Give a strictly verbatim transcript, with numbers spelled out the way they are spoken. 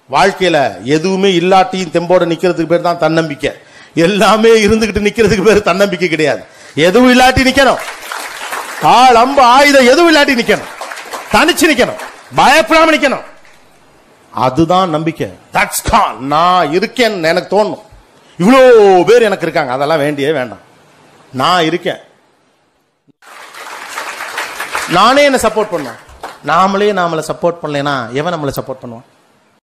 வாழ்க்கையில எதுவுமே இல்லாட்டியும் தெம்போட நிக்கிறதுக்கு பேர் தான் தன்னம்பிக்கை. எல்லாமே இருந்துகிட்டு நிக்கிறதுக்கு பேர் தன்னம்பிக்கை கிடையாது. எதுவும் இல்லாட்டி நிக்கணும். ஆள் அம்பு ஆயுதம் எதுவும் இல்லாட்டி நிக்கணும். தனிச்சு நிக்கணும், பயப்படாம நிக்கணும். அதுதான் நம்பிக்கை. That's call. நான் இருக்கேன்னு எனக்கு தோணும். இவ்வளோ பேர் எனக்கு இருக்காங்க, அதெல்லாம் வேண்டியே வேண்டாம். நான் இருக்கேன். நானே என்ன சப்போர்ட் பண்ணுவேன். நாமளே நாமளை சப்போர்ட் பண்ணலைன்னா எவன் நம்மளை சப்போர்ட் பண்ணுவான்?